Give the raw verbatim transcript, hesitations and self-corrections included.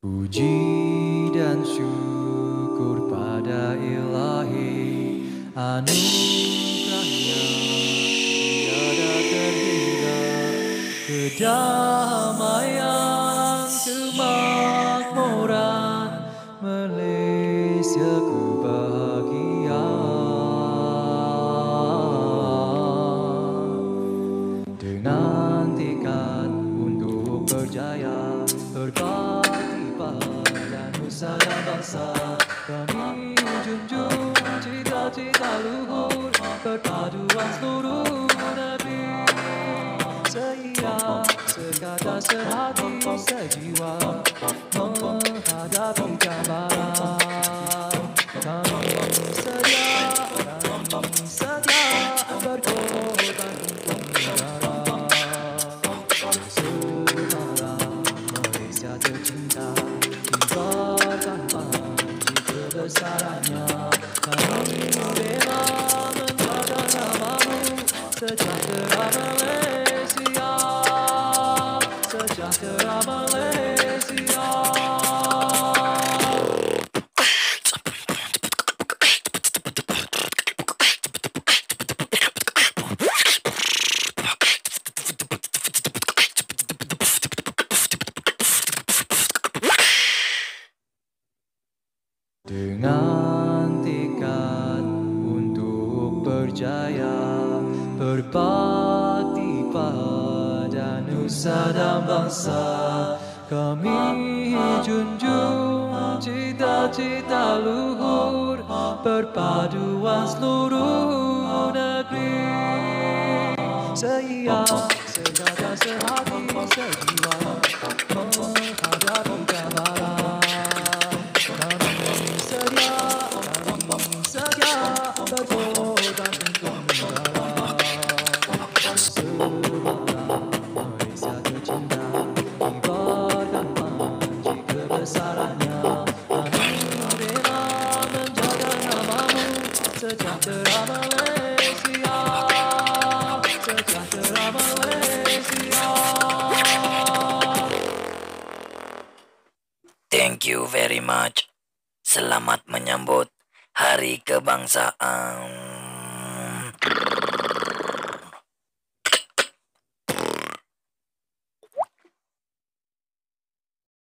Puji dan syukur pada Ilahi, anugerahnya tiada terhingga, kedamaian, kemakmuran, Malaysia ku bahagia. Dengan tekad untuk berjaya, berbakti pada nusa dan bangsa, kami junjung cita-cita luhur, perpaduan seluruh negeri. Seia, sekata, sehati, sejiwa, menghadapi cabaran. Kami sedia, kami sedia berkorban untuk negara. Semangat Malaysia tercinta, kibarkan panji kebesarannya. Kami rela menjaga namamu, sejahtera Malaysia, sejahtera Malaysia. Dengan tekad untuk berjaya, berbakti pada nusa dan bangsa, kami junjung cita-cita luhur, perpaduan seluruh negeri. Seia, segala sehati, sejiwa, menghadapi cabaran. Malaysia tercinta, kibarkan panji kebesarannya. Kami rela menjaga namamu, sejahtera Malaysia, sejahtera Malaysia. Thank you very much. Selamat menyambut Hari Kebangsaan.